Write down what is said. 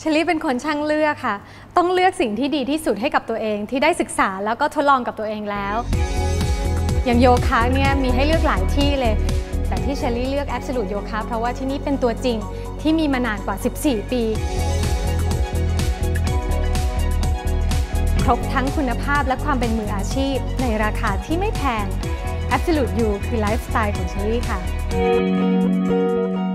เชลลี่เป็นคนช่างเลือกค่ะต้องเลือกสิ่งที่ดีที่สุดให้กับตัวเองที่ได้ศึกษาแล้วก็ทดลองกับตัวเองแล้วอย่างโยคะเนี่ยมีให้เลือกหลายที่เลยแต่ที่เชลลี่เลือก Absolute Yoga เพราะว่าที่นี่เป็นตัวจริงที่มีมานานกว่า14 ปีครบทั้งคุณภาพและความเป็นมืออาชีพในราคาที่ไม่แพง Absolute You คือไลฟ์สไตล์ของเชลลี่ค่ะ